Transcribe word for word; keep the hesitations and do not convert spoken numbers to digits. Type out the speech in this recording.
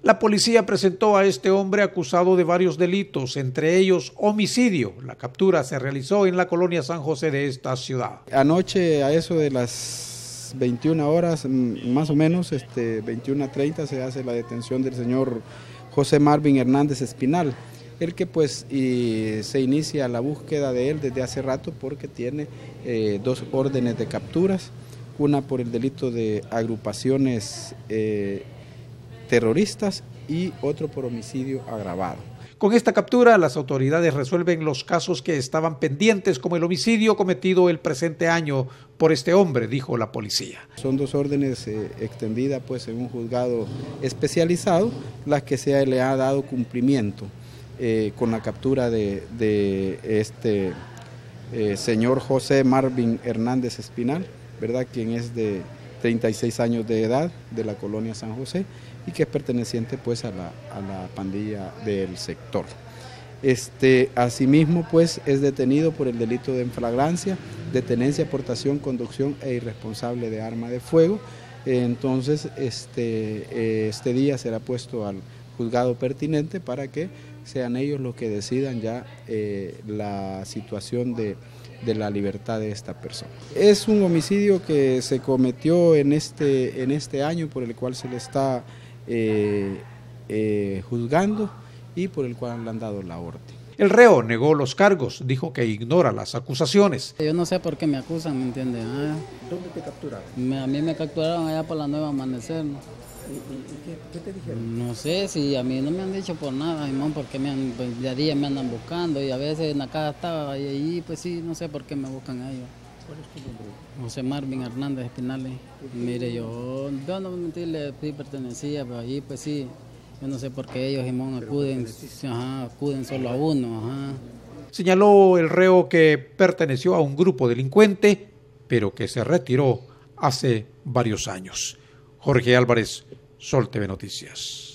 La policía presentó a este hombre acusado de varios delitos, entre ellos homicidio. La captura se realizó en la colonia San José de esta ciudad. Anoche a eso de las veintiuna horas, más o menos, este, veintiuna treinta, se hace la detención del señor José Marvin Hernández Espinal, el que pues y se inicia la búsqueda de él desde hace rato porque tiene eh, dos órdenes de capturas, una por el delito de agrupaciones eh, terroristas y otro por homicidio agravado. Con esta captura, las autoridades resuelven los casos que estaban pendientes, como el homicidio cometido el presente año por este hombre, dijo la policía. Son dos órdenes eh, extendidas pues en un juzgado especializado, las que se le ha dado cumplimiento eh, con la captura de, de este eh, señor José Marvin Hernández Espinal, ¿verdad? Quien es de treinta y seis años de edad, de la colonia San José, y que es perteneciente pues a la, a la pandilla del sector. Este, asimismo pues es detenido por el delito de infragrancia, de tenencia, portación, conducción e irresponsable de arma de fuego. Entonces este, este día será puesto al juzgado pertinente para que sean ellos los que decidan ya eh, la situación de de la libertad de esta persona. Es un homicidio que se cometió en este, en este año, por el cual se le está eh, eh, juzgando y por el cual le han dado la orden. El reo negó los cargos, dijo que ignora las acusaciones. Yo no sé por qué me acusan, ¿me entiendes? Ah, ¿Dónde te capturaron? Me, a mí me capturaron allá por la Nueva Amanecer. ¿Y, y, y qué, qué te dijeron? No sé, si a mí no me han dicho por nada, Simón, porque me han, pues, de a día me andan buscando y a veces en la casa estaba y ahí, pues sí, no sé por qué me buscan a ellos. ¿Cuál es tu nombre? José Marvin Hernández Espinales. Mire, yo, yo no me mentirle, sí pertenecía, pero ahí pues sí, yo no sé por qué ellos, Simón, acuden, ajá, acuden solo a uno. Ajá. Señaló el reo que perteneció a un grupo delincuente, pero que se retiró hace varios años. Jorge Álvarez, Sol T V Noticias.